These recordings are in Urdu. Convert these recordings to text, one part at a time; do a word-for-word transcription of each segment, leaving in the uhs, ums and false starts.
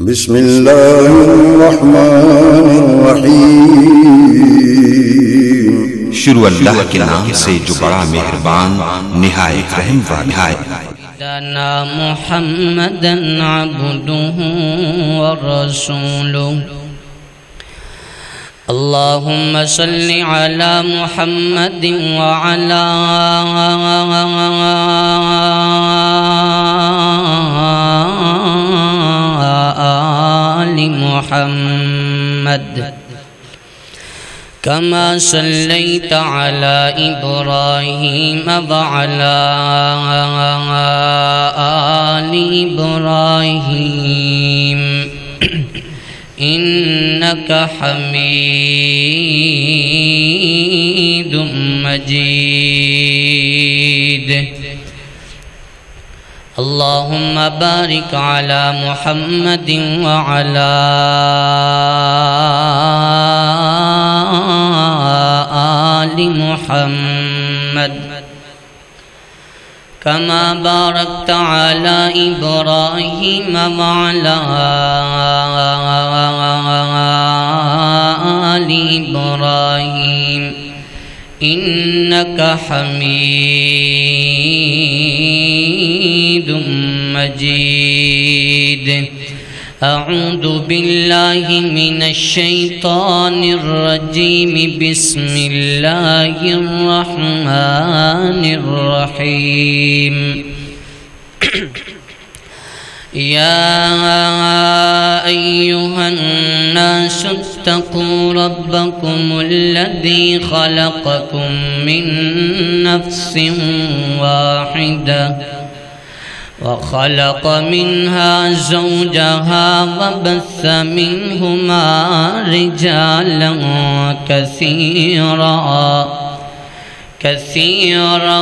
بسم اللہ الرحمن الرحیم شروع اللہ کے نام سے جو بڑا مہربان نہایت رحم والا ہے۔ دنا محمدا عبده ورسوله اللهم صل على محمد وعلى آل محمد كما صليت على إبراهيم وعلى آل إبراهيم إنك حميد مجيد اللهم بارك على محمد وعلى آل محمد كما باركت على إبراهيم وعلى آل إبراهيم إنك حميد مجيد أعوذ بالله من الشيطان الرجيم بسم الله الرحمن الرحيم يا أيها الناس اتقوا ربكم الذي خلقكم من نفس واحدة وخلق منها زوجها وبث منهما رجالا كثيرا كثيرا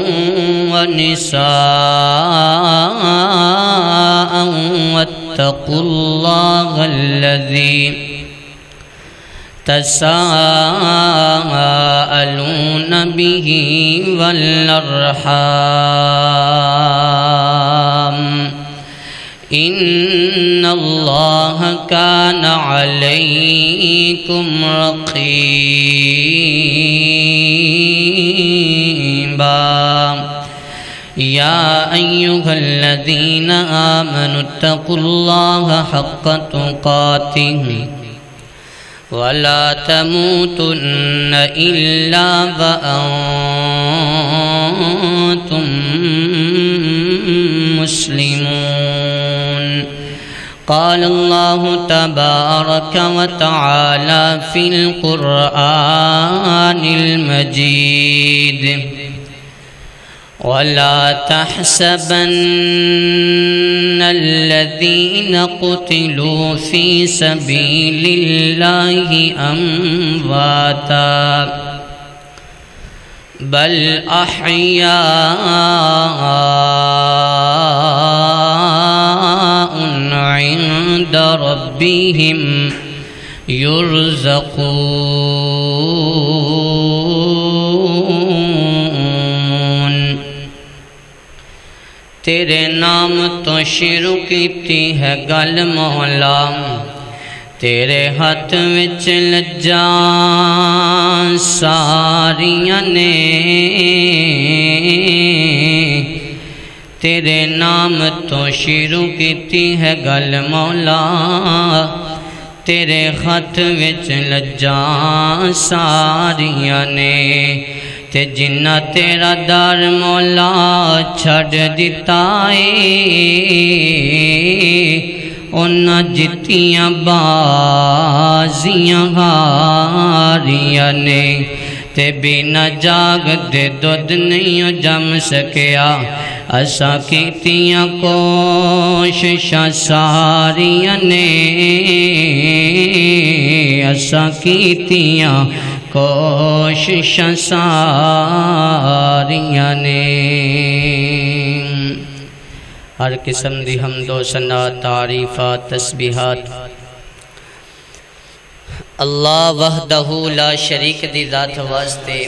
ونساء واتقوا الله الذي تساءلون به والأرحام إن الله كان عليكم رقيبا يا أيها الذين آمنوا اتقوا الله حق تقاته ولا تموتن إلا وأنتم مسلمون قال الله تبارك وتعالى في القرآن المجيد ولا تحسبن الذين قتلوا في سبيل الله أمواتا بل أحياء عند ربهم يرزقون تیرے نام تو شروع کیتی ہے گل مولا تیرے ہاتھ وچ لجاں ساریاں نے تیرے نام تو شروع کیتی ہے گل مولا تیرے ہاتھ وچ لجاں ساریاں نے تے جنہ تیرا دار مولا چھڑ دیتا ہے انہاں جتیاں بازیاں ہاریاں نے تے بنا جاگ دے دودھ نہیں جم سکیا اساں کیتیاں کوششاں ساریاں نے اساں کیتیاں کوششاں ساریاں نے ہر قسم دی حمد و ثنا تعریفات تسبیحات اللہ وحدہ لا شریک دی ذات واسطے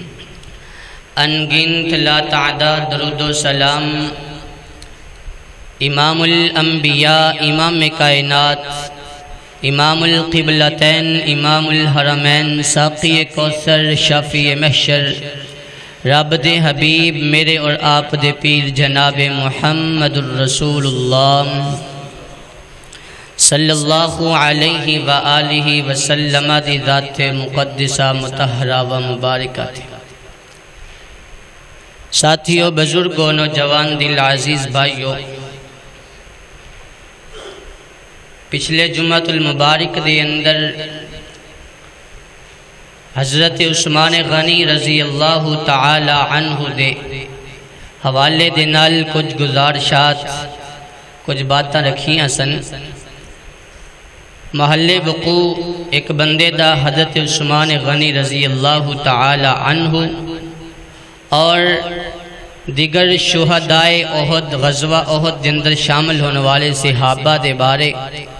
انگنت لا تعداد درود و سلام امام الانبیاء، امام کائنات، امام القبلتین، امام الحرمین، ساقی کوثر، شافی محشر، رب دے حبیب میرے اور آپ دے پیر جناب محمد الرسول اللہ صلی اللہ علیہ وآلہ وسلم دی ذات مقدسہ مطہرہ و مبارکہ تھی۔ ساتھیوں، بزرگوں، نوجوان دل عزیز بھائیوں، پچھلے جمعۃ المبارک دے اندر حضرت عثمان غنی رضی اللہ تعالی عنہ دے حوالے دے نال کچھ گزارشات، کچھ باتاں رکھیاں سن۔ محل وقوع ایک بندے دا حضرت عثمان غنی رضی اللہ تعالی عنہ اور دیگر شہدائے احد، غزوہ احد دے اندر شامل ہونے والے صحابہ دے بارے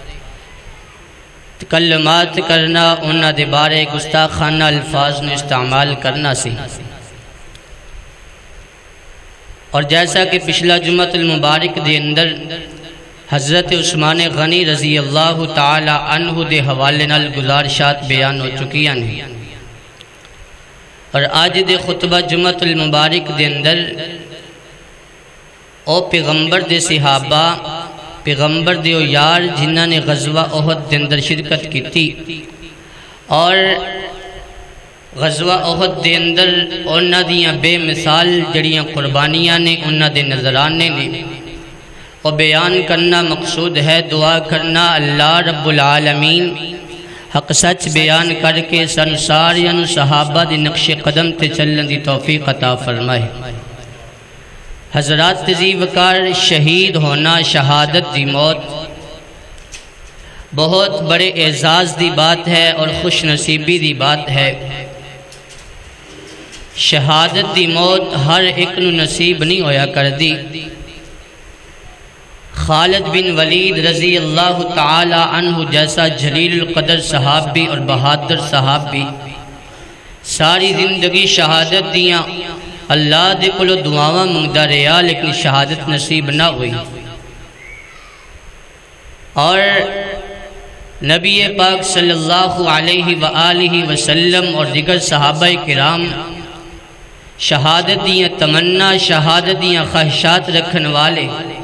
کلمات کرنا، انہاں دے بارے گستاخانہ الفاظ نے استعمال کرنا سی۔ اور جیسا کہ پچھلا جمعۃ المبارک دے اندر حضرت عثمان غنی رضی اللہ تعالی عنہ دے حوالے نال گزارشات بیان ہو چکیاں ہیں، اور آج دے خطبہ جمعۃ المبارک دے اندر او پیغمبر دے صحابہ، پیغمبر دے او یار جنہاں نے غزوہ احد دے اندر شرکت کی تھی، اور غزوہ احد دے اندر انہاں دیاں بے مثال جڑیاں قربانیاں نے، انہاں دے نظرانے نے اور بیان کرنا مقصود ہے۔ دعا کرنا اللہ رب العالمین حق سچ بیان کر کے سن ساریاں صحابہ دی نقش قدم تے چلن دی توفیق عطا فرمائے۔ حضرات تزی وقار، شہید ہونا، شہادت دی موت بہت بڑے اعزاز دی بات ہے اور خوش نصیبی دی بات ہے۔ شہادت دی موت ہر ایک نو نصیب نہیں ہویا کر دی۔ خالد بن ولید رضی اللہ تعالی عنہ جیسا جلیل القدر صحابی اور بہادر صحابی ساری زندگی شہادت دیاں اللہ دے کلو دعاواں منگدا رہیا، لیکن شہادت نصیب نہ ہوئی۔ اور نبی پاک صلی اللہ علیہ وآلہ وسلم اور دیگر صحابہ کرام شہادت دیاں تمنا، شہادت دیاں خواہشات رکھن والے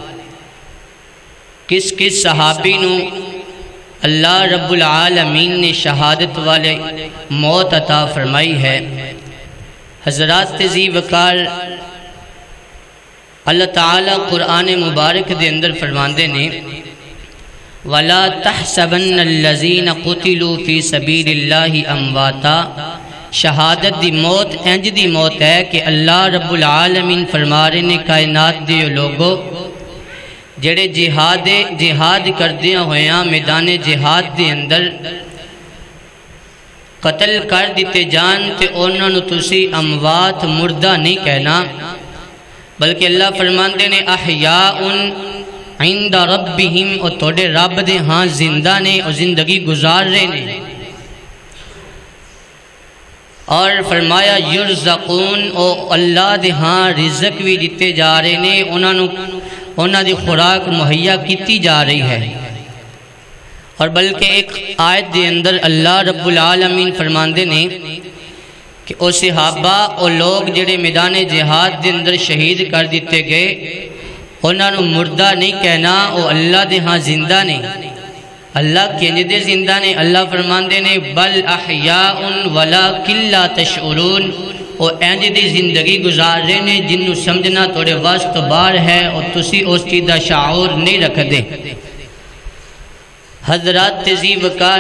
کس کس صحابی نو اللہ رب العالمین نے شہادت والے موت عطا فرمائی ہے۔ حضرات تزی وقار، اللہ تعالیٰ قرآن مبارک دے اندر فرماندے نے وَلَا تَحْسَبَنَّ الَّذِينَ قُتِلُوا فِي سَبِيلِ اللَّهِ أَمْوَاتًا۔ شہادت دی موت انج دی موت ہے کہ اللہ رب العالمین فرما رہے نے کائنات دے لوگو جڑے جہاد جہاد کردیاں ہویاں میدان جہاد دے اندر قتل کر دیتے جان تے انہاں نو تسی اموات مردہ نہیں کہنا، بلکہ اللہ فرماندے نے احیاء عند ربہم، اور توڑے رب دے ہاں زندہ نے اور زندگی گزار رہے نے۔ اور فرمایا یرزقون، او اللہ دے ہاں رزق بھی دیتے جا رہے نے، انہاں نو انہاں دی خوراک مہیا کیتی جا رہی ہے۔ اور بلکہ ایک آیت دے اندر اللہ رب العالمین فرماندے نے کہ او صحابہ، او لوگ جڑے میدان جہاد دے اندر شہید کر دیتے گئے، انہاں نو مردہ نہیں کہنا، او اللہ دے ہاں زندہ نے۔ اللہ کینجے دے زندہ نے؟ اللہ فرماندے نے بل احیاء ولکن لا تشعرون، او اینج دی زندگی گزار رہے نے جنہوں سمجھنا توڑے واسط باہر ہے اور تسی اس چیز دا شعور نہیں رکھ دے۔ حضرات تزی وقار،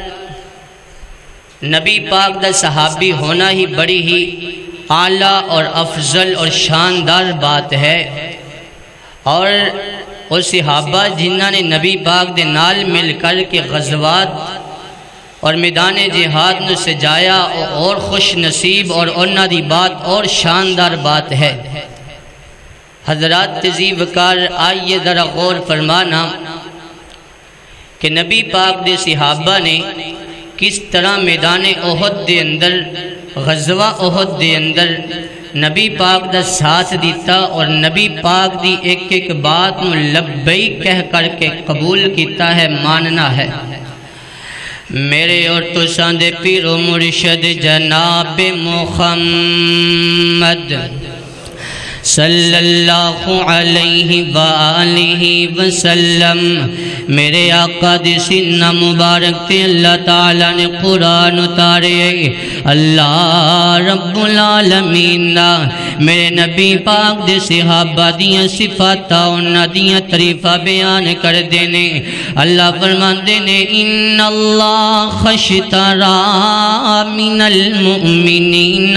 نبی پاک دا صحابی ہونا ہی بڑی ہی اعلیٰ اور افضل اور شاندار بات ہے، اور وہ صحابہ جنہاں نے نبی پاک دے نال مل کر کے غزوات اور میدان جہاد نے سجایا، اور خوش نصیب اور انہاں دی بات اور شاندار بات ہے۔ حضرات تزی وقار، آئیے ذرا غور فرمانا کہ نبی پاک دے صحابہ نے کس طرح میدان احد دے اندر، غزوہ احد دے اندر نبی پاک دا ساتھ دیتا اور نبی پاک دی ایک ایک بات نو لبیک کہہ کر کے قبول کیتا ہے، ماننا ہے۔ میرے اور تساں دے پیر و مرشد جناب محمد صلی اللہ علیہ وآلہ وسلم، میرے آقا دی سینہ مبارک تے اللہ تعالیٰ نے قرآن اتارے۔ اللہ رب العالمین میرے نبی پاک دے صحابہ دیاں صفاتہ انہاں دیاں تعریفہ بیان کر دینے۔ اللہ فرمان دینے ان اللہ خشترا من المؤمنین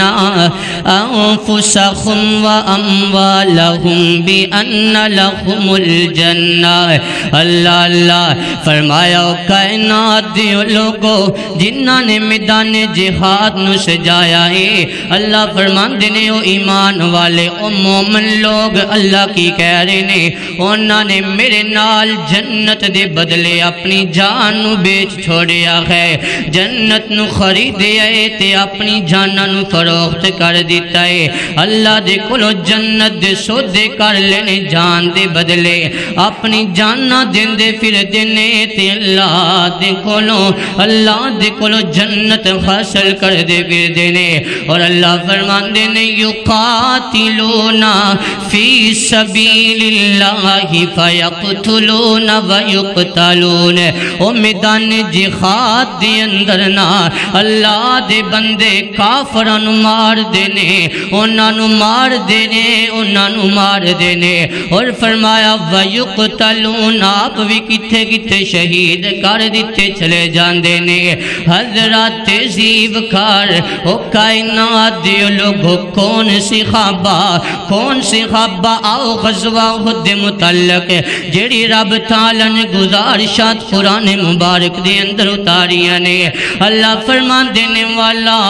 انفسهم و اموالهم بان لهم الجنہ۔ اللہ اللہ فرمایا کائنات دیو لوگو جنہاں نے میدان جہاد نو سجایا ہے، اللہ فرمان دینے او ایمان والے او مومن لوگ اللہ کی کہہ رہے نے انہاں نے میرے نال جنت دے بدلے اپنی جان نو بیچ چھوڑیا ہے، جنت نو خریدیا ہے تے اپنی جاناں نو فروخت کر دیتا ہے۔ اللہ دے کولو جنت دے سودے کر لینے جان دے بدلے اپنی جاناں دیندے پھر دینے تے اللہ دے کولو اللہ دے کولو جنت حاصل کر دے پھر دینے۔ اور اللہ فرمان دینے یقاتلون فی سبیل اللہ فیقتلون ویقتلون، او میدان جہاد دے اندر نا اللہ دے بندے کافران مار دینے، انہاں نو مار دینے، انہاں نو مار دینے۔ اور فرمایا ویقتلون، آپ بھی کتے کتے شہید کر دیتے چلے جان دینے۔ حضرات تہذیب کار او کائنات دیو لوگو کون سی خوابہ کون سی خوابہ آؤ غزوہ خود متعلق جیڑی رب تعالیٰ نے گزارشات قرآن مبارک دے اندر اتاریاں نے۔ اللہ فرمان دینے والا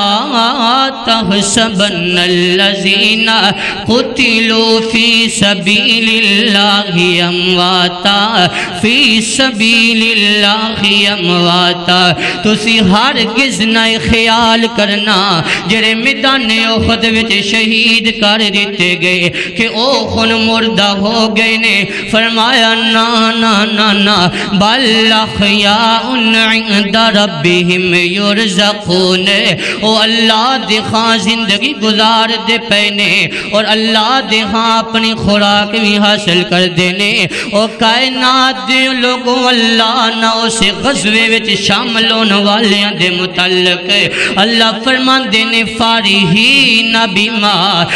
تحسبن الذین قتلوا فی سبیل اللہ امواتا فی سبیل اللہ امواتا، تسی ہرگز نہ خیال کرنا جڑے میدان احد وچ شہید کر دیتے گئے کہ او خون مردہ ہو گئے نے۔ فرمایا نا نا نا نا بل احیاء عند ربہم یرزقون، او اللہ دے خاں زندگی گزار دے پینے اور اللہ دے ہاں اپنی خوراک بھی حاصل کر دینے۔ او کائنات دے لوگوں اللہ نہ اسے غزوے وچ شامل ہونے والیاں دے متعلق اللہ فرمان دینے فارحین بما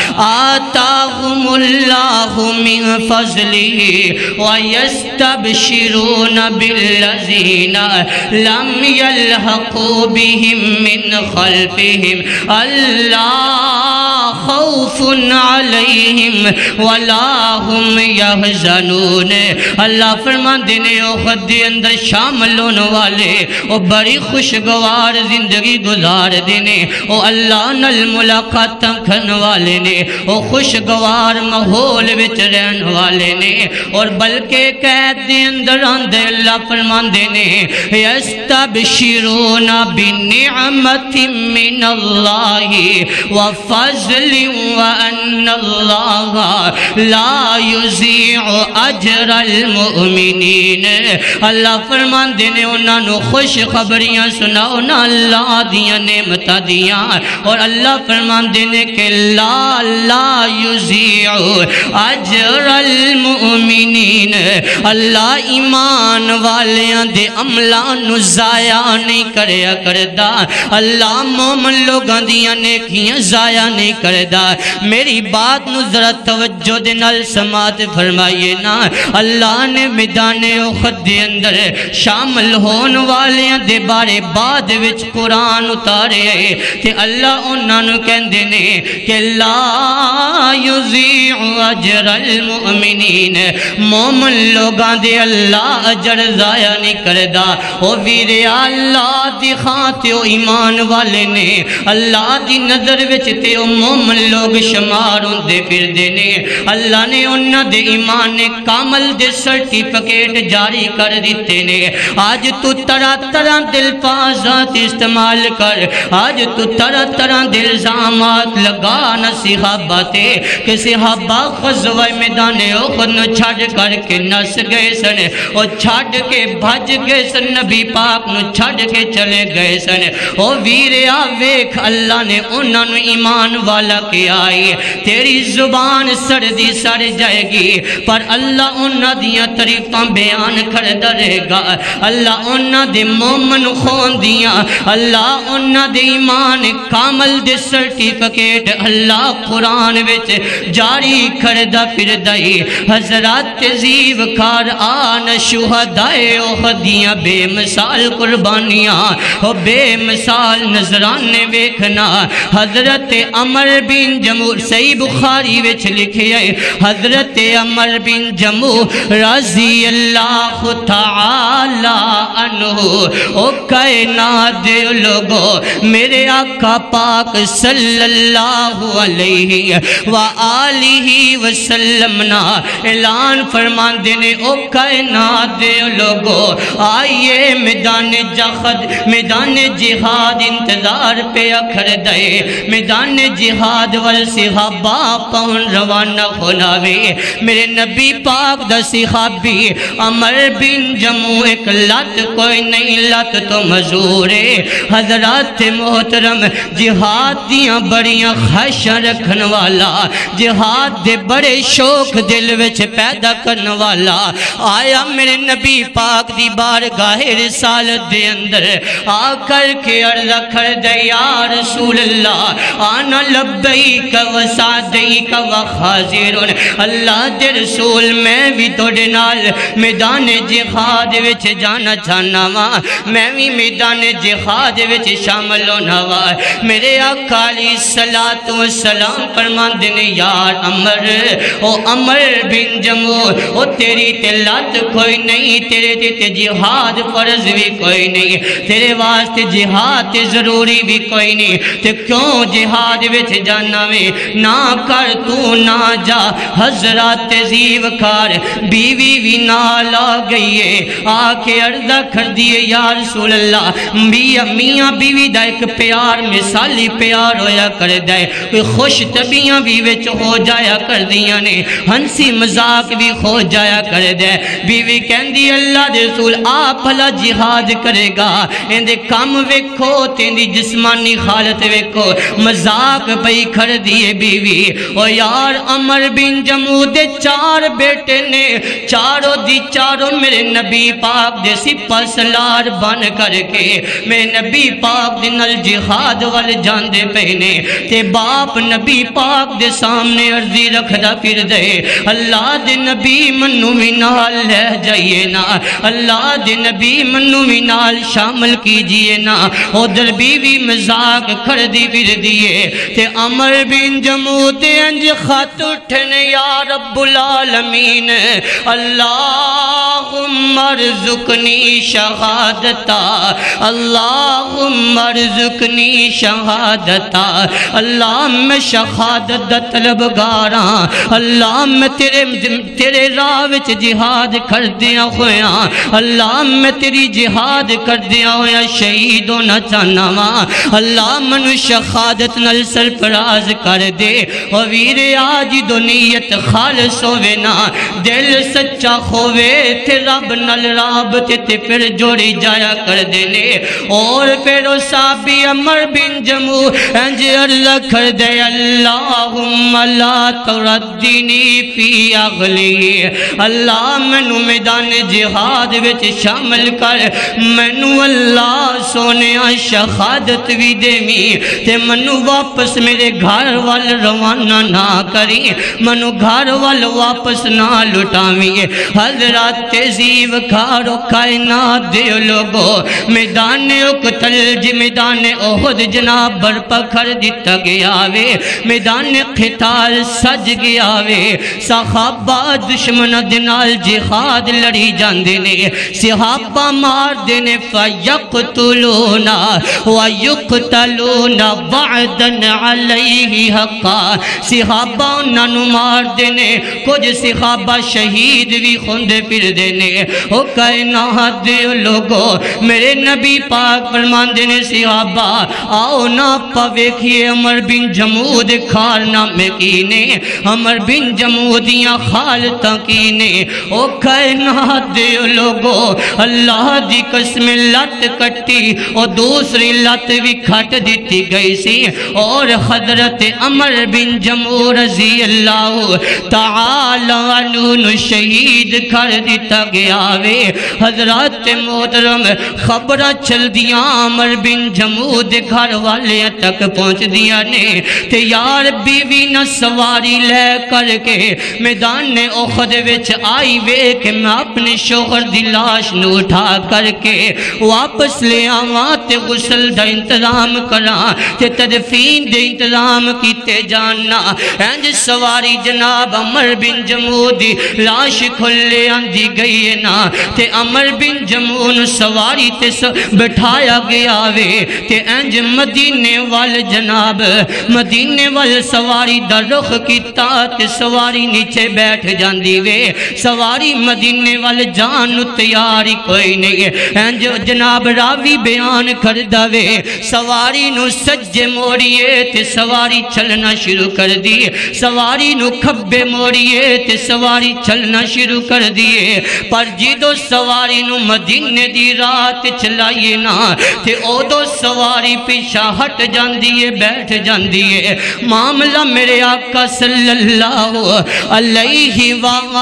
آتاہم اللہ من فضلہ ویستبشرون بالذین لم یلحقوا بہم من خلفہم اللہ خوف علیہم ولا ہم یحزنون۔ اللہ فرمان دینے او خد دے اندر شامل ہونے والے او بڑی خوشگوار زندگی گزار دینے، او اللہ نل ملاقات کھن والے نے، او خوشگوار ماحول وچ رہن والے نے، اور بلکہ قید دے اندر آندے اللہ فرمان دینے یستبشرون بنعمت من اللہ وفضل وان اللہ لا یضیع اجر المؤمنین۔ اللہ فرمان دینے انہاں نو خوش خبریاں سناؤ نا اللہ دیاں نعمتہ دیاں، اور اللہ فرمان دینے کہ لا لا یضیع اجر المؤمنین، اللہ ایمان والیاں دے عملان نو ضائع نہیں کریا کردہ، اللہ مومن لوگاں دیاں نیکیاں ضائع نہیں کردہ۔ میری بات نو ذرا توجہ دے نال سماعت فرمائیے نا، اللہ نے میدان احد دے اندر شامل ہون والیاں دے بارے بعد وچ قرآن اتارے کہ اللہ انہاں نو کہندے نے کہ لا یضیع اجر المؤمنین، مومن لوگاں دے اللہ اجر ضائع نہیں کردہ۔ او ویرے اللہ دی خاتے او ایمان والے نے، اللہ دی نظر وچ تے او مومن لوگ شمار ہوندے پھر دینے اللہ نے انہاں دے ایمان کامل دے سرٹیفکیٹ جاری کر دیتے نے آج تو طرح طرح دل پازات استعمال کر آج تو طرح طرح دل الزامات لگا نہ صحابہ تے کہ صحابہ غزوہ میدان احد نو چھڑ کر کے نس گئے سن اور چھڑ کے بھج گئے سن نبی پاک نو چھڑ کے چلے گئے سن او ویریا ویکھ اللہ نے انہاں نو ایمان والا کیا آئی تیری زبان سردی سڑ جائے گی پر اللہ انہاں دیاں تعریفاں بیان کردا رہے گا اللہ انہاں دے مومن خون دیاں اللہ انہاں دے ایمان کامل دے سرٹیفکیٹ اللہ قرآن وچ جاری کردہ پھر دائی حضرات تزیب کار آن شہدائے احدیاں بے مثال قربانیاں اور بے مثال نظرانے بیکھنا حضرت عمر بن جمو صحیح بخاری وچ لکھے آئے حضرت عمر بن جمو رضی اللہ تعالی عنہ او کائنات دے لوگو میرے آقا پاک صلی اللہ علیہ وآلہ وسلم نا اعلان فرمان دینے او کائنات دے لوگو آئیے میدان جہاد میدان جہاد انتظار پہ اکھر دے میدان جہاد والصحابہ پہن روانہ کھولاوے میرے نبی پاک دا صحابی عمر بن جمو ایک لات کوئی نہیں لات تو مزورے حضرات محترم جہاد دیاں بڑیاں خواہشاں رکھن والا جہاد دے بڑے شوق دل وچ پیدا کرن والا آیا میرے نبی پاک دی بارگاہ رسالت دے اندر آ کر کے عرض کر دے یا رسول اللہ آنا لبیک و سعدیک و خاضرون اللہ دے رسول میں بھی توڑے نال میدان جہاد وچ جانا چاہنا وا میں بھی میدان جہاد وچ شامل ہونا وا میرے آقا علیہ السلام فرمان دینے یار عمر او عمر بن جمو او تیری تلات کوئی نہیں تیرے تے جہاد فرض بھی کوئی نہیں تیرے واسطے جہاد ضروری بھی کوئی نہیں تے کیوں جہاد وچ جانا میں نہ کر تو نہ جا حضرات زیو کار بیوی بھی نال آ گئی ہے آ کے عرضہ کر دیے یا رسول اللہ میاں میاں بیوی دا ایک پیار مثالی پیار ہویا کر دے کوئی خوش طبیعیاں بھی وچ ہو جایا کر دیاں نے ہنسی مذاق بھی ہو جایا کر دے بیوی کہندی اللہ دے رسول آپ بھلا جہاد کرے گا اندے کم ویکھو تیندی جسمانی حالت ویکھو مذاق پئی کر دیے بیوی او یار عمر بن جمو دے چار بیٹے نے چاروں دی چاروں میرے نبی پاک دے سپہ سالار بن کر کے میرے نبی پاک دے نل جہاد وال جان دے پہنے تے باپ نبی پاک دے سامنے عرضی رکھ دا پھر دے اللہ دے نبی منو منال لے جائیے نا اللہ دے نبی منو منال شامل کیجئے نا ادھر بیوی مزاق کر دی پھر دیئے تے عمر بن جمو دے انج خط اٹھنے یا رب العالمین اللہم ارزقنی شہادتا اللہم ارزقنی شہادتا اللہ میں شہادت دا طلبگاراں اللہ میں تیرے تیرے راہ وچ جہاد کر دیا ہویا اللہ میں تیری جہاد کر دیا ہویا شہید ہونا چاہنا وا اللہ منو شہادت نل سرفراز کر دے اور ویر آج دو نیت خالص ہوئے نا دل سچا ہوئے تے رب نل رابط تے پھر جوڑی جایا کر دینے اور پھر وہ صحابی عمر بن جمو انج عرض کر دے اللہم لا تردنی فی اغلی اللہ منو میدان جہاد وچ شامل کر منو اللہ سونے شہادت بھی دے می تے منو واپس میرے گھر وال روانہ نہ کری منو گھر وال واپس نہ لٹامی حضرات تہذیب کارو کائنات دے لوگو میدان اقتل جی میدان احد جناب برپا کر دیتا گیا وے میدان قتال سج گیا وے صحابہ دشمن دنال جہاد لڑی جان دینے صحابہ مار دینے فَيَقْتُلُونَ وَيُقْتَلُونَ وَعْدًا عَلَيْهِ حَقًّا صحابہ انہاں نو مار دینے کچھ صحابہ شہید بھی خوندے پھر دینے او کائنات دے لوگو میرے نبی پاک فرمان دینے صحابہ آؤ نا پا ویکھئے عمر بن جمود کارنامے کینے عمر بن جمودیاں خالتاں کینے او کائنات دے لوگو اللہ دی قسم لت کٹی اور دوسری لت بھی کھٹ دیتی گئی سی اور حضرت عمر بن جمود رضی اللہ تعالی عنہ شہید کر دیتا گیا وے حضرت محترم خبرہ چل دیا عمر بن جمود گھر والے تک پہنچ دیا نے تے یار بیوی نہ سواری لے کر کے میدان احد وچ آئی وے کہ میں اپنے شوہر دی لاش نو اٹھا کر کے واپس لے آواں تے غسل دا انتظام کراں تے تدفین دے انتظام کیتے جاننا انج سواری جناب عمر بن جمود دی لاش کھلے آندی گئی ہے نا تے عمر بن جمود سواری تے بٹھایا گیا وے تے انج مدینے وال جناب مدینے وال سواری دا رخ کیتا تے سواری نیچے بیٹھ جاندی وے سواری مدینے وال جان تیاری کوئی نہیں انج جناب راوی بیان کر دوے سواری نو سجے موڑیے تے سواری چلنا شروع کر دیے سواری نو کھبے موڑیے تے سواری چلنا شروع کر دیے پر جیدو سواری نو مدینے دی رات چلائیے نا تے او دو سواری پیچھا ہٹ جاندیے بیٹھ جاندیے معاملہ میرے آقا صلی اللہ علیہ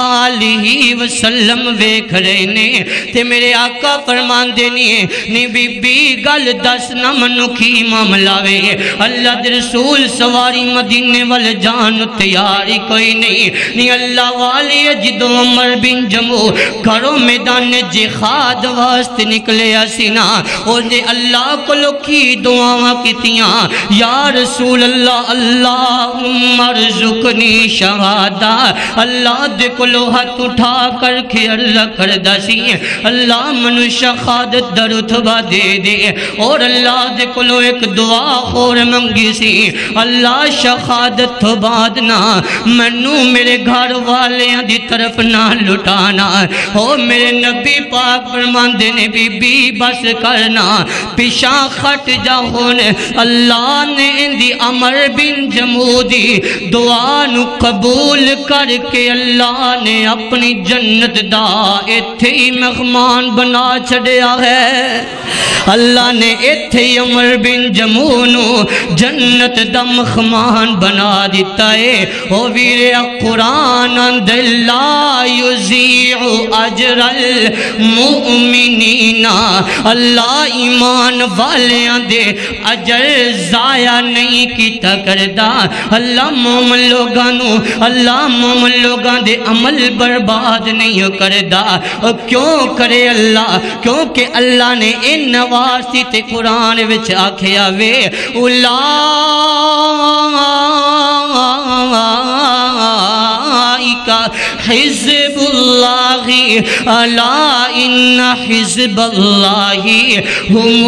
وآلہ وسلم ویکھ رہے نے تے میرے آقا فرمان دینیے نی بی بی گل دس نہ منو کی معاملہ وے اللہ دے رسول سواری مدینے وال جان تیاری کوئی نہیں نی اللہ والی جدو عمر بن جمود گھروں میدان جہاد واسط نکلے اسینا اور نے اللہ کو لکھی دعاواں کیتیاں یا رسول اللہ اللہم ارزقنی شہادہ اللہ دے کو ہاتھ اٹھا کر کے اللہ کر دسی اللہ منو شہادت در اتبا دے دے اور اللہ دے کلو ایک دعا خور منگی سی اللہ شہادت تو بعد نہ منو میرے گھر والے دی طرف نہ لٹانا او میرے نبی پاک فرمان دینے بی بی بس کرنا پیشا خٹ جاؤن اللہ نے اندی عمر بن جمودی دعا نو قبول کر کے اللہ نے اپنی جنت دا ایتھے ہی مہمان بنا چھڑیا ہے اللہ نے ایتھے عمر بن جمونو جنت دا مہمان بنا دیتا ہے او ویر قرآن اند لا یضیع اجر المؤمنین اللہ ایمان والیاں دے اجر ضائع نہیں کیتا کردہ اللہ مومن لوگانو اللہ مومن لوگان دے عمل برباد نہیں کردہ اور کیوں کرے اللہ کیونکہ اللہ نے ان نواسی تے قرآن وچ آکھیا وے اولائکا حزب اللہ الا ان حزب اللہ هم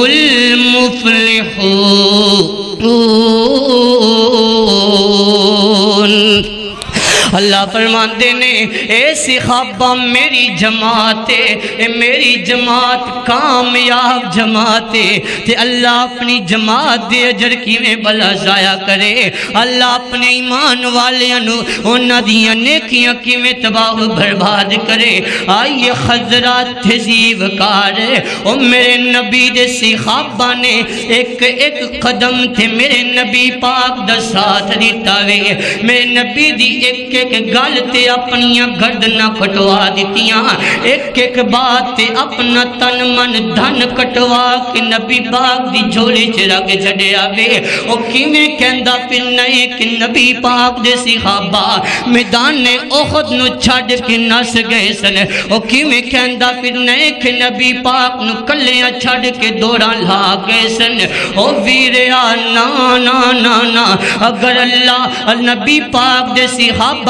المفلحون اللہ فرمان دینے اے صحابہ میری جماعت اے میری جماعت کامیاب جماعت تے اللہ اپنی جماعت دے اجر کی میں بلا ضائع کرے اللہ اپنے ایمان والے انو انہ دیاں نیکیاں کی میں تباہ برباد کرے آئیے حضرات تہذیب کار او میرے نبی دے صحابہ نے ایک ایک قدم تھے میرے نبی پاک دا ساتھ دیتا وے میرے نبی دی ایک ایک گل تے اپنیاں گردناں کٹوا دیتیاں ایک ایک بات تے اپنا تن من دھن کٹوا کہ نبی پاک دی جھولی چرا کے چھڑیا وے او کیویں کہندا پھر نئے کہ نبی پاک دے صحابہ میدان احد نو چھڈ کے نس گئے سن او کیویں کہندا پھر نئے کہ نبی پاک نو کلیاں چھڈ کے دوڑاں لا گئے سن او ویریا نا نا نا نا اگر اللہ نبی پاک دے صحابہ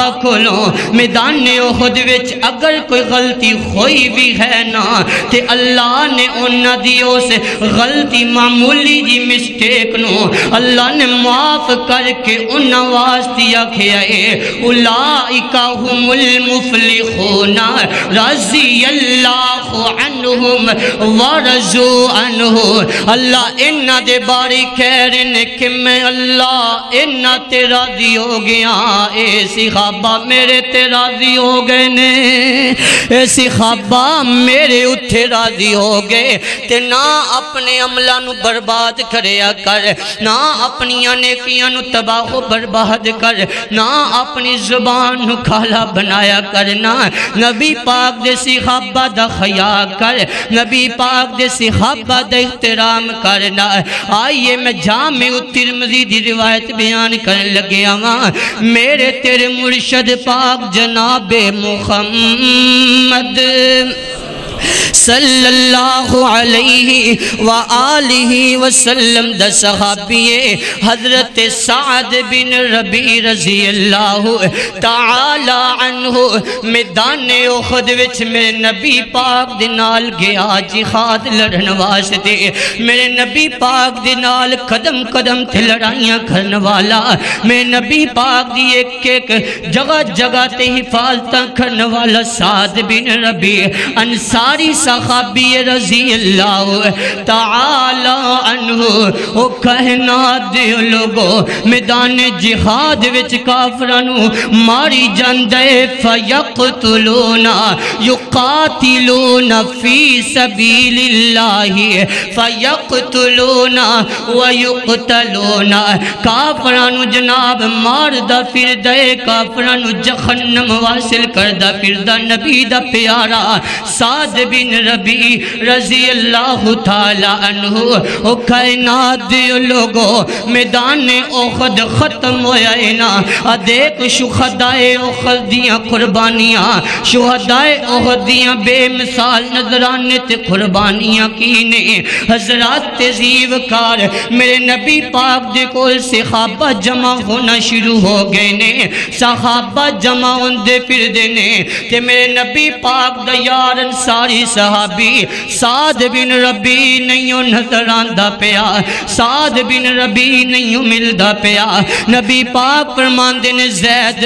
صحابہ کھولو میدان احد وچ اگر کوئی غلطی ہوئی بھی ہے نا تے اللہ نے انہاں دی اس غلطی معمولی جی مسٹیک نو اللہ نے معاف کر کے انہاں واسطے آکھیا اے اولئک هم المفلحون رضی اللہ عنہم ورضوا عنہ اللہ انہاں دے بارے کہہ رہے نے کہ میں اللہ انہاں تے راضی ہو گیا اے صحابہ میرے تے راضی ہو گئے نے اے صحابہ میرے اتھے راضی ہو گئے تے نہ اپنے عملہ نو برباد کریا کر نہ اپنی نیکیاں نو تباہ و برباد کر نہ اپنی زبان نو کھالا بنایا کرنا نبی پاک دے صحابہ دا خیال کر نبی پاک دے صحابہ دا احترام کرنا آئیے میں جامع ترمذی دی روایت بیان کرنے لگے آماں میرے تیرے مرشد پاک جناب محمد صلی اللہ علیہ وآلہ وسلم دا صحابی حضرت سعد بن ربی رضی اللہ تعالی عنہ میدان احد وچ میرے نبی پاک دنال گیا جہاد لڑن واسطے میرے نبی پاک دنال قدم قدم تھے لڑائیاں کرنے والا میرے نبی پاک دی ایک ایک جگہ جگہ تے حفاظتاں کرنے والا سعد بن ربی انصاری صحابی رضی اللہ تعالی عنہ او کہنا دے لوگو میدان جہاد وچ کافرانو ماری جاندے فیقتلون یقاتلون فی سبیل اللہ فیقتلون ویقتلون کافرانو جناب مار دا پھر دے کافرانو جہنم واصل کر دا پھر دا نبی دا پیارا سعد بن ربی رضی اللہ تعالی عنہ او کائنات دیو لوگو میدان احد ختم ہویا ہے نا دیکھ شہدائے احد دیاں قربانیاں شہدائے احد دیاں بے مثال نظرانے تے قربانیاں کینے حضرات تزیب کار میرے نبی پاک دے کول صحابہ جمع ہونا شروع ہو گئے نے صحابہ جمع ہوندے پھر دینے کہ میرے نبی پاک دا یار انصاری صحابی سعد بن ربی نہیں نظر آندہ پیا سعد بن ربی نہیں ملدہ پیا نبی پاک فرمان دینے زید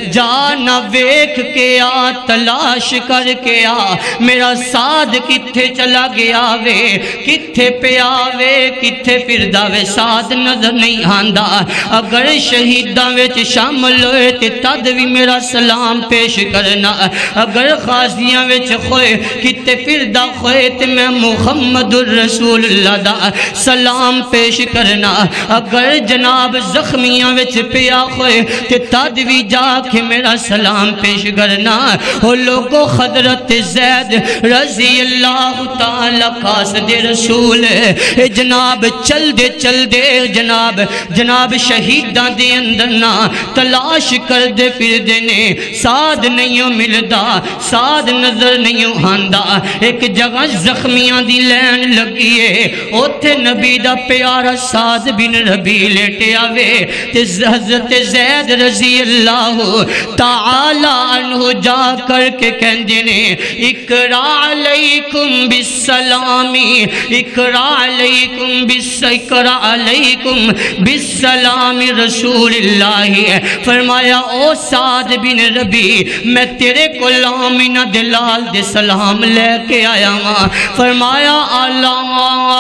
جانا ویکھ کے آ تلاش کر کے آ میرا سعد کتھے چلا گیا وے کتھے پیا وے کتھے پھر داوے سعد نظر نہیں آندہ اگر شہیدہ ویچ شامل ہوئے تے تد بھی میرا سلام پیش کرنا اگر خاصیاں ویچ خوئے کتے پھر دا خوئے تے میں محمد الرسول اللہ دا سلام پیش کرنا اگر جناب زخمیاں وچ پیا خوئے تے تد بھی جا کے میرا سلام پیش کرنا او لوگو حضرت زید رضی اللہ تعالی قاصد رسول جناب چل دے چل دے جناب جناب شہیداں دے اندر نا تلاش کر دے پھر دینے سعد نہیں ملدا سعد نظر نہیں آندہ ایک جگہ زخمیاں دی لین لگیے اوتھے نبی دا پیارا سعد بن ربی لیٹے آوے تے حضرت زید رضی اللہ تعالی عنہ جا کر کے کہندے نے اقرا علیکم بالسلامی اقرا علیکم بالسکرا علیکم بالسلام رسول اللہ فرمایا او سعد بن ربی میں تیرے کو لامنہ دلال دے سلام لے کے آیا ماں فرمایا اللہ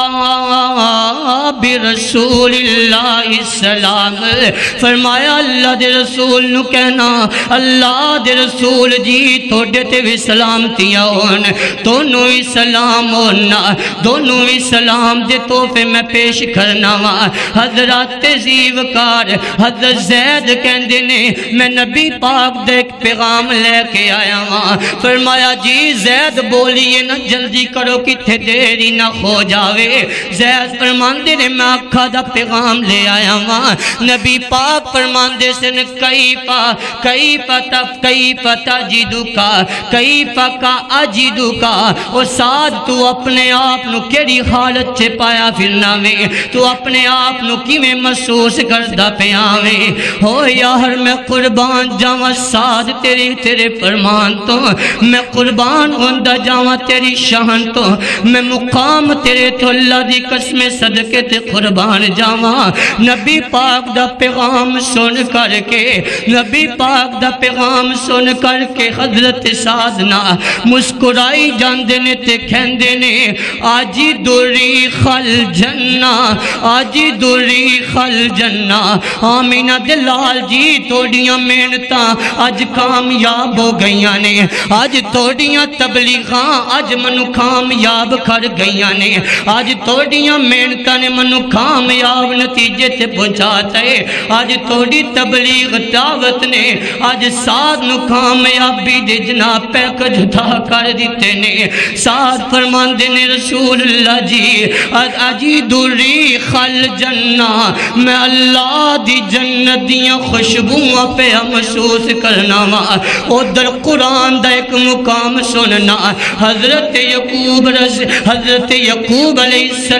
برسول اللہ السلام فرمایا اللہ دے رسول نو کہنا اللہ دے رسول جی توڑے تے بھی سلامتیاں ہون دونوں ہی سلام ہونا دونوں ہی سلام دے توفے میں پیش کرنا ماں حضرات تزیب کار حضرت زید کہندے نے میں نبی پاک دے ایک پیغام لے کے آیا ماں فرمایا جی زید بولیے نہ جلدی کرو کتھے دیری نہ ہو جاوے زید فرماندے نے میں آقا دا پیغام لے آیا ماں نبی پاک فرماندے سے کئی پا کئی پتا کئی پتا جیدو کا کئی پکا اجیدو کا او ساتھ تو اپنے آپ نو کیڑی حالت چھے پایا پھرنا میں تو اپنے آپ نو کی میں محسوس کردہ پیا میں ہو یار میں قربان جاواں ساتھ تیرے تیرے فرمان تو میں قربان ہوندہ جاواں تیری شان تو میں مقام تیرے تو اللہ دی قسم صدقے تے قربان جاواں نبی پاک دا پیغام سن کر کے نبی پاک دا پیغام سن کر کے حضرت سادنا مسکرائی جاندے نے تے کھیندے نے آجی دوری خل جنہ آجی دوری خل جنہ آمینہ دلال جی توڑیاں محنتاں آج کامیاب ہو گئیاں نے آج توڑیاں تبلیغاں آج منو کامیاب کر گئیاں نے آج توڑیاں محنتاں نے منو کامیاب نتیجے تے پہنچاتا ہے آج توڑی تبلیغ دعوت نے آج ساتھ نو کامیابی دے جناب پہ کجھتا کر دیتے نے ساتھ فرمان دینے رسول اللہ جی آجی دوری خل جنہ میں اللہ دی جنت دیاں خوشبوہ پہ محسوس کرنا ماں او در قرآن دا ایک مقام سننا حضرت یعقوب رس حضرت یعقوب علیہ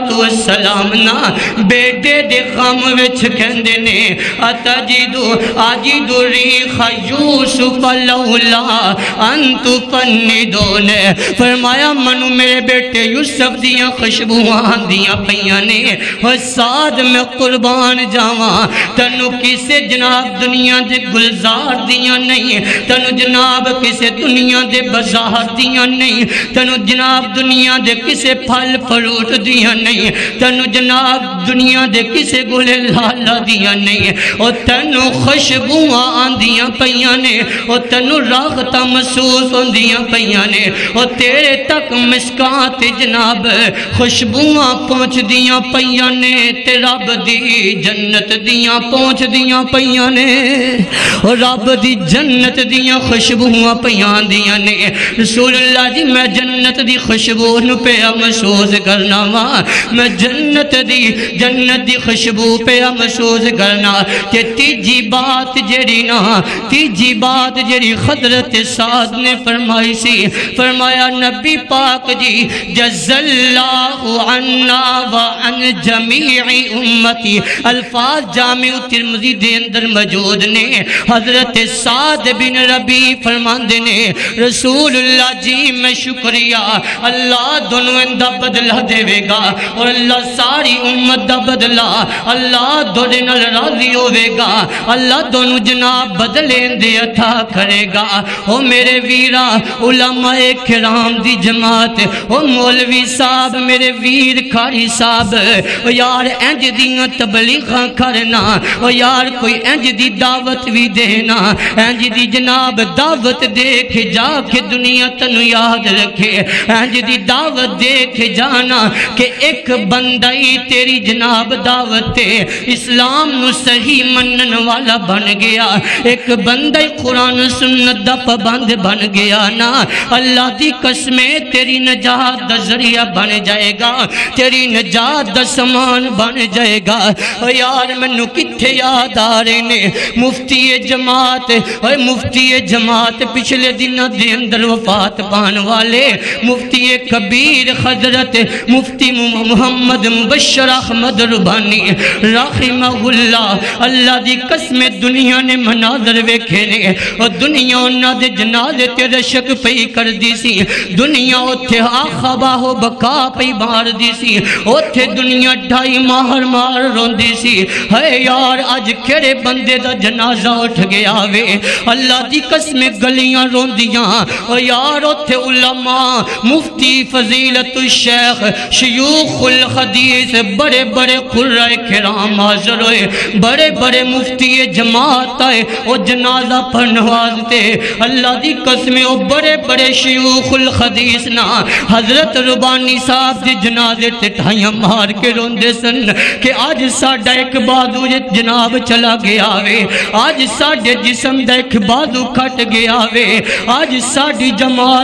السلام نا بیٹے دے غم وچ کہندے نے اتجدو آجی دوری خیوسف لولا انتو فندون فرمایا منو میرے بیٹے یوسف دیاں خوشبوان دیاں پیانے اور ساتھ میں قربان جاواں تنو کسے جناب دنیا دے گلزار دیاں نہیں تنو جناب کسے دنیا دے بازار دیاں نہیں تنو جناب دنیا دے کسے پھل فروٹ دیاں نہیں تنو جناب دنیا دے کسے گلے لالا دیاں نہیں اور تنو خوشبوان آندیاں پیانے اور تنو راغتہ محسوس ہوندیاں پیانے اور تیرے تک مسکات جناب خوشبوان پہنچ دیاں پیانے تے رب دی جنت دیاں پہنچ دیاں پیانے اور رب دی جنت دیاں خوشبوان پیان دیاں نے رسول اللہ جی میں جنت دی خوشبو نو پہ محسوس کرنا ماں میں جنت دی جنت دی خوشبو پہ محسوس کرنا کہ تیجی بات جیڑی نا تیجی بات جیڑی حضرت سعد نے فرمائی سی فرمایا نبی پاک جی جز اللہ عنا وعن جمیع امتی الفاظ جامع ترمذی دے اندر موجود نے حضرت سعد بن ربی فرماندے نے رسول اللہ جی میں شکریہ اللہ دونوں اندہ بدلہ دے وے گا اور اللہ ساری امت دا بدلہ اللہ دونوں نال راضی ہوئے گا اللہ دونوں جناب بدلے دے عطا کرے گا او میرے ویرہ علماء کرام دی جماعت او مولوی صاحب میرے ویر کھاری صاحب او یار انج دیاں تبلیغاں کرنا او یار کوئی انج دی دعوت بھی دینا انج دی جناب دعوت دیکھ جا کے دنیا تنو یاد رکھے انج دی دعوت دیکھ جانا کہ ایک بندائی تیری جناب دعوت اسلام نو صحیح منن والا بن گیا ایک بندائی قرآن سنت دا پابند بن گیا نا اللہ دی قسمیں تیری نجات دا ذریعہ بن جائے گا تیری نجات دا سامان بن جائے گا یار منو کتھے یاد آ رہے نے مفتی جماعت اور مفتی جماعت پچھلے دنوں دے اندر وفات پان والے مفتی کبیر حضرت مفتی محمد مبشر احمد ربانی رحمہ اللہ اللہ دی قسم دنیا نے مناظر ویکھے نے اور دنیا انہاں دے جنازے تے رشک پئی کر دی سی دنیا اوتھے آخبا ہو بکا پئی مار دی سی اوتھے دنیا ڈھائی ماہر مار روندی سی ہے یار آج کیڑے بندے دا جنازہ اٹھ گیا وے اللہ دی قسم گلیاں روندیاں اور یار اوتھے علماء مفتی فضیلت الشیخ شیوخ الحدیث بڑے بڑے قرآن کرام حاضر ہوئے بڑے بڑے مفتی جماعت آئے او جنازہ پڑھنوازتے اللہ دی قسم او بڑے بڑے شیوخ الحدیث نا حضرت ربانی صاحب دی جنازے تے ٹھائیاں مار کے روندے سن کہ آج ساڑھا ایک بازو جناب چلا گیا وے آج ساڑھے جسم دا ایک بازو کھٹ گیا وے آج ساڑھی جماعت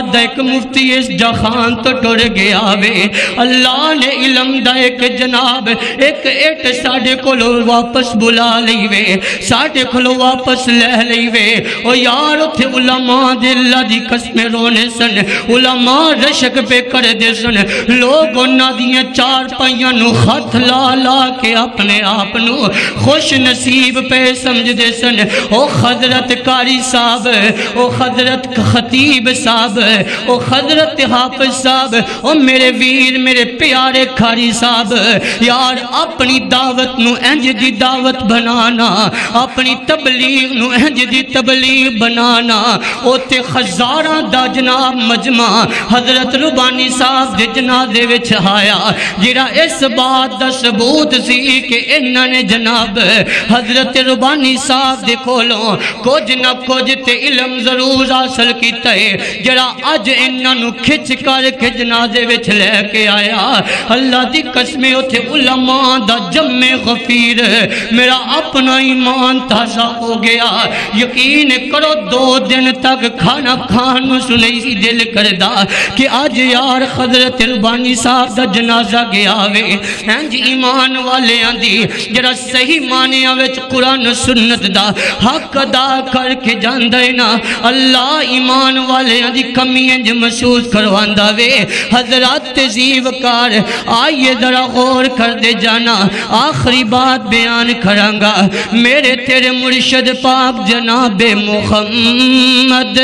دا ایک مفتی اس جہان تو ٹر گیا وے اللہ نے علم دا ایک جناب ایک ایٹ ساڑھے کلو واپس بلا لئی وے ساڑھے کلو واپس لہ لئی وے او یار اتھے علماء دے اللہ دی قسمیں رونے سن علماء رشک پہ کر دے سن لوگ انہاں دیاں چار پائیاں نو خط لا لا کے اپنے آپ نو خوش نصیب پہ سمجھ دے سن او حضرت قاری صاحب او حضرت خطیب صاحب او حضرت حافظ صاحب او میرے ویر میرے پیارے قاری صاحب یار اپنی دعوت نو انج دی دعوت بنانا اپنی تبلیغ نو انج دی تبلیغ بنانا او تے ہزاراں دا جناب مجمع حضرت ربانی صاحب دے جنازے وچ آیا جڑا اس بات دا ثبوت سی کہ انہاں نے جناب حضرت ربانی صاحب دے کولوں کچھ نہ کچھ تے علم ضرور حاصل کیتا ہے جڑا اج انہاں نو کھچ کر کے جنازے وچ لے کے آیا اللہ دی قسم اوتھے علماء دا جمع غفیر میرا اپنا ایمان تازہ ہو گیا یقین کرو دو دن تک کھانا کھانو سنئی سی دل کردہ کہ آج یار حضرت ربانی صاحب دا جنازہ گیا وے ہنج ایمان والے آندی جڑا صحیح معنی وچ قرآن و سنت دا حق ادا کر کے جاندے نا اللہ ایمان والے آندی کمی انج محسوس کرواندا وے حضرات تزیب کار آئیے ذرا غور کر دے جانا آخری بات بیان کرانگا میرے تیرے مرشد پاک جناب محمد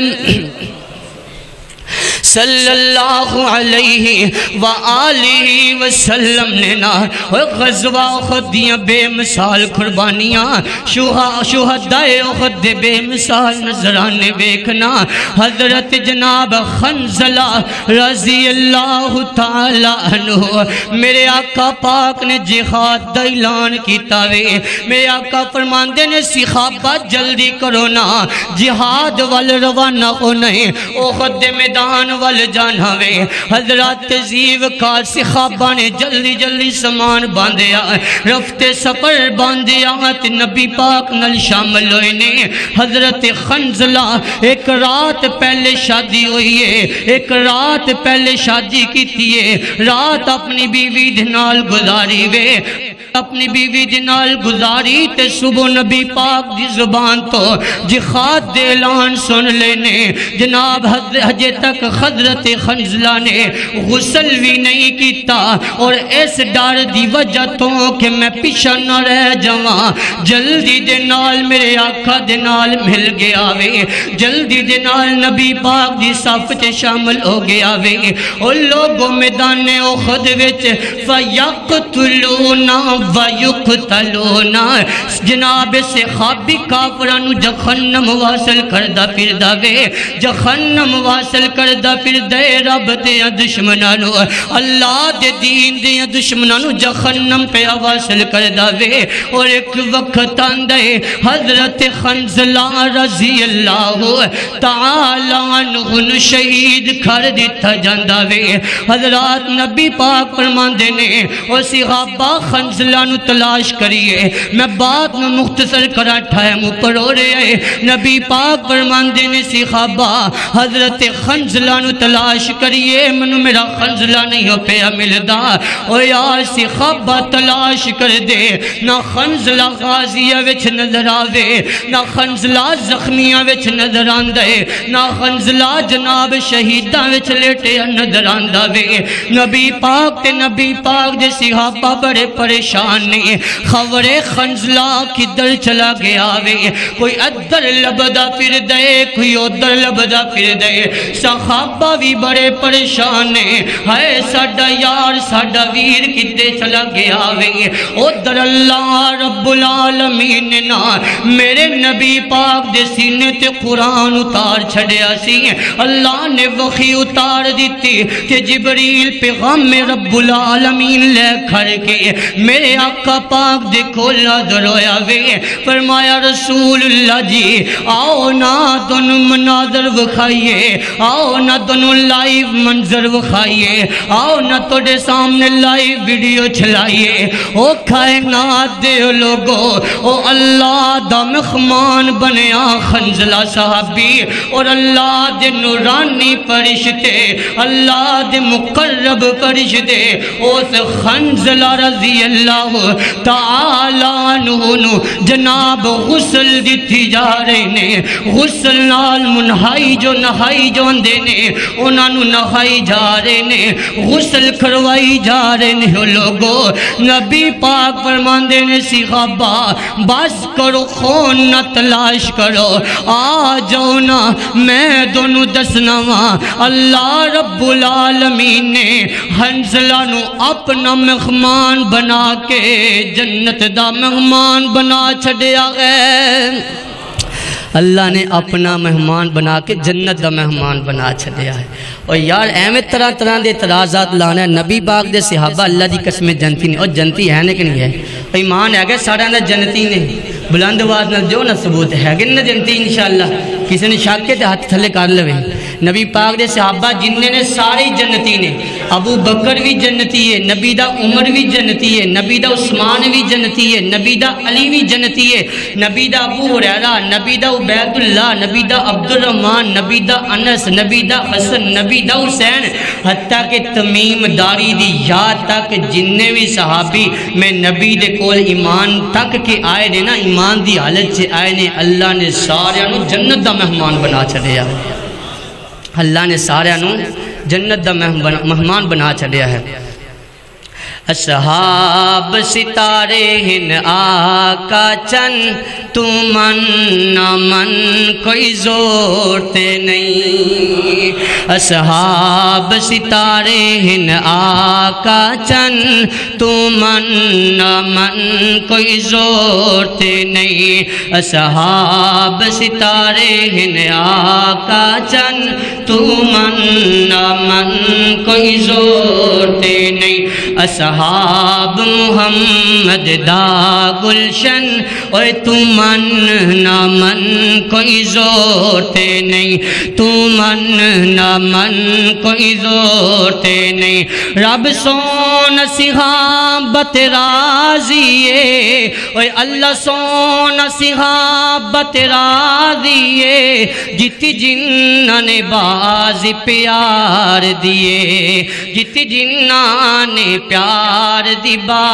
صلی اللہ علیہ وآلہ وسلم نے نا غزوہ احد دیاں بے مثال قربانیاں شہدائے احد دے بے مثال نظرانے بیکنا حضرت جناب خنزلہ رضی اللہ تعالیٰ عنہ میرے آقا پاک نے جہاد دا اعلان کیتا وے میرے آقا فرماندے نے صحابہ جلدی کرو نا جہاد وال روانہ ہونے احد دے میدان وال جانا وے حضرات تزیب کار صحابہ نے جلدی جلدی سامان باندھیا رفتے سفر باندھیا تے نبی پاک نل شامل ہوئے نے حضرت خنزلہ ایک رات پہلے شادی ہوئی ہے ایک رات پہلے شادی کی تیے رات اپنی بیوی دنال گزاری وے اپنی بیوی دنال گزاری تے صبح نبی پاک دی زبان تو جہاد دے اعلان سن لینے جناب حجے تک حضرت خنزلہ نے غسل بھی نہیں کیتا اور اس ڈر دی وجہ تو کہ میں پیچھے نہ رہ جاواں جلدی دے نال میرے آقا دے نال مل گیا وے جلدی دے نال نبی پاک دی صف تے شامل ہو گیا وے اور لوگوں میدان احد وچ فیقتلونا ویقتلونا جناب صحابی کافرانو جہنم واصل کردہ پھردا وے جہنم واصل کردہ پھر دے رب دیا دشمنانو اللہ دے دین دیا دشمنانو جہنم پہ واصل کردہ وے اور ایک وقت آندے حضرت خنزلہ رضی اللہ تعالیٰ عنہ شہید کر دیتا جاندہ وے حضرات نبی پاک فرماندے نے اور صحابہ خنزلہ نو تلاش کریے میں بات میں مختصر کرا ٹھائم اوپر ہو رہے نبی پاک فرماندے نے صحابہ حضرت خنزلہ نو تلاش کریے منو میرا خنزلہ نہیں ہو پیا ملدا او یار صحابہ تلاش کر دے نہ خنزلہ غازیہ وچ نظر آوے نہ خنزلہ زخمیہ وچ نظر آندے نہ خنزلہ جناب شہیدہ وچ لیٹے نظر آندہ وے نبی پاک تے نبی پاک دے صحابہ بڑے پریشان نہیں خبرے خنزلہ کدھر چلا گیا وے کوئی ادھر لبدا پھر دے کوئی ادھر لبدا پھر دے صحابہ بھی بڑے پریشان ہیں ہے ساڑھا یار ساڑھا ویر کدھے چلا گیا وے ادھر اللہ رب العالمین نے نا میرے نبی پاک دے سینے تے قرآن اتار چھڑیا سی اللہ نے وحی اتار دیتی کہ جبریل پیغام میں رب العالمین لے کھڑ کے میرے میرے آقا پاک دے کول نظر ہویا وے فرمایا رسول اللہ جی آؤ نا دونوں مناظر وکھائیے آؤ نا دونوں لائیو منظر وکھائیے آؤ نا توڑے سامنے لائیو ویڈیو چلائیے او کائنات دے لوگو او اللہ دا مہمان بنیا خنزلہ صحابی اور اللہ دے نورانی فرشتے اللہ دے مقرب فرشتے اس خنزلہ رضی اللہ تعالیٰ عنہ جناب غسل دیتی جا رہے نے غسل نال منہائی جو نہائی جو اندے نے انہوں نہائی جا رہے نے غسل کروائی جا رہے نے لوگوں نبی پاک فرماندے نے صحابہ بس کرو خون نہ تلاش کرو آ جاؤ نا میں دونوں دسنا وا اللہ رب العالمین نے حنزلہ نو اپنا مہمان بنا کے جنت دا مہمان بنا چھڑیا ہے اللہ نے اپنا مہمان بنا کے جنت دا مہمان بنا چھڑیا ہے اور یار احمد طرح طرح دے اعتراضات لانا ہے نبی پاک دے صحابہ اللہ دی قسم جنتی نہیں اور جنتی ہے کہ نہیں ہے ایمان ہے کہ سارا نہ جنتی نے بلند آواز نہ جو نہ ثبوت ہے کہ نہ جنتی انشاءاللہ کسی نے شک کے تے ہاتھ تھلے کر لوے نبی پاک دے صحابہ جننے نے سارے جنتی نے ابو بکر بھی جنتی ہے نبی دا عمر بھی جنتی ہے نبی دا عثمان بھی جنتی ہے نبی دا علی بھی جنتی ہے نبی دا ابو ہریرہ نبی دا عبید اللہ نبی دا عبد الرحمن نبی دا انس نبی دا حسن نبی دا حسین حتیٰ کہ تمیم داری دی یاد تک جننے بھی صحابی میں نبی دے کول ایمان تک کے آئے نے نا ایمان دی حالت سے آئے نے اللہ نے سارے انہوں جنت دا مہمان بنا چھڑیا ہے اللہ نے سارے انہوں جنت دا مہمان بنا چھڑیا ہے اصحاب ستارے ہن آقا چن تو من نہ من کوئی زورتے نہیں اصحاب ستارے ہن آقا چن تو من نہ من کوئی زورتے نہیں اصحاب ستارے ہن آقا چن تو من نہ من کوئی زورتے نہیں اصحاب محمد دا گلشن اور تو من نہ من کوئی زورتے نہیں تو من نہ من کوئی زورتے نہیں رب سون صحابت راضیے اور اللہ سون صحابت راضیے جتی جنہ نے باز پیار دیے جتی جنہ نے پیار دی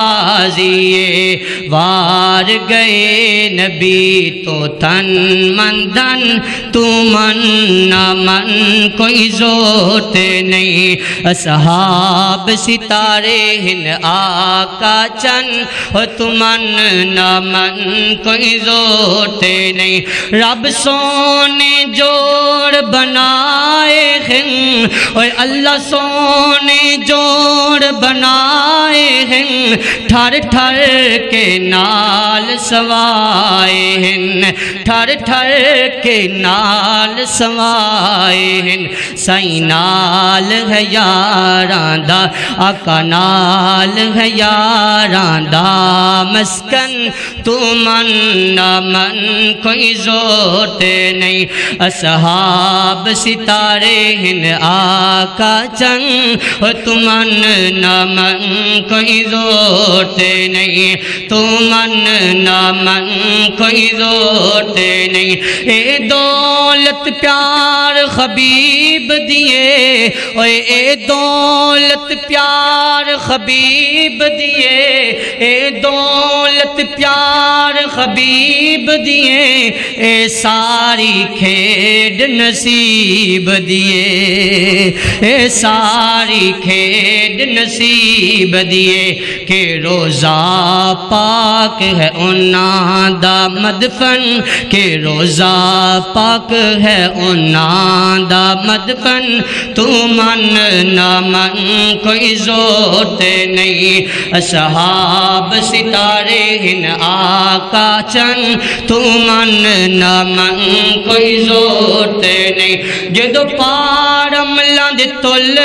بازیے وار گئے نبی تو تن من دن تو من نہ من کوئی زورتے نہیں اصحاب ستارے ہن آقا چن اور تو من نہ من کوئی زورتے نہیں رب سونے جوڑ بنائے ہیں اور اللہ سونے جوڑ بنائے ہیں ٹھر ٹھر کے نال سوائے ہیں ٹھر ٹھر کے نال سوائے ہیں سائی نال ہے یاراں دا آقا نال ہے یاراں دا مسکن تو من نہ من کوئی زورتے نہیں اصحاب ستارے ہن آقا چن اور تو من نہ من کوئی زورتے نہیں تو من نہ من کوئی زورتے نہیں اے دولت پیار حبیب دیے اے دولت پیار حبیب دیے اے دولت پیار حبیب دیے اے ساری کھیڈ نصیب دیے اے ساری کھیڈ نصیب دیے کہ روزہ پاک ہے انہاں دا مدفن کہ روزہ پاک ہے انہاں دا مدفن تو من نہ من کوئی زورتے نہیں اصحاب ستارے ہن آقا چن تو من نہ من کوئی زورتے نہیں جدو پارم لند تل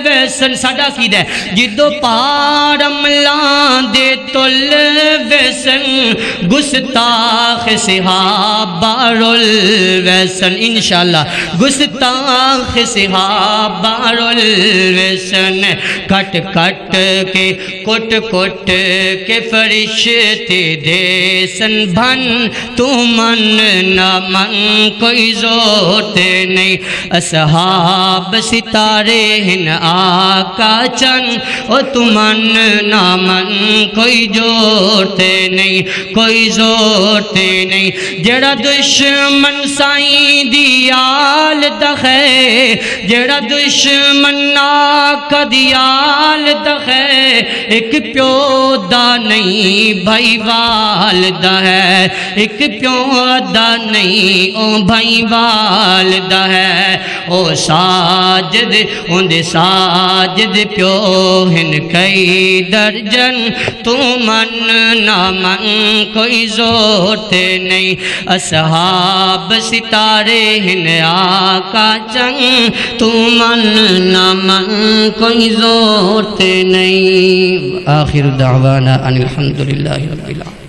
ویسن ساڈا عقیدہ ہے جدو پار عملاں دے تل ویسن گستاخ صحابہ رول ویسن انشاءاللہ گستاخ صحابہ رول ویسن کٹ کٹ کے کٹ کٹ کے فرشتے دے سن بھن تو من نہ من کوئی زورتے نہیں اصحاب ستارے ہن آقا چن او تو من نہ من کوئی جوڑتے نہیں کوئی زورتے نہیں جڑا دشمن سائیں دیال دخے جڑا دشمن آقا دیال دخے ایک پیو دا نہیں بھائی والدہ ہے ایک پیو دا نہیں او بھائی والدہ ہے او ساجد اندے ساجد پیو ہن کئی درجن تو من نہ من کوئی زورتے نہیں اصحاب ستارے ہن آقا چنگ تو من نہ من کوئی زورتے نہیں آخر دعوانا ان الحمدللہ رب العالمین